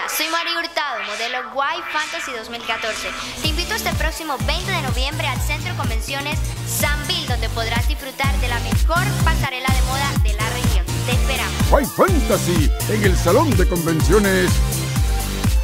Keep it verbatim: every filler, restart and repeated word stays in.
soy María Hurtado, modelo Y Fantasy dos mil catorce. Te invito este próximo veinte de noviembre al Centro Convenciones Sanville, donde podrás disfrutar de la mejor pasarela de moda de la región. Te esperamos. Y Fantasy en el Salón de Convenciones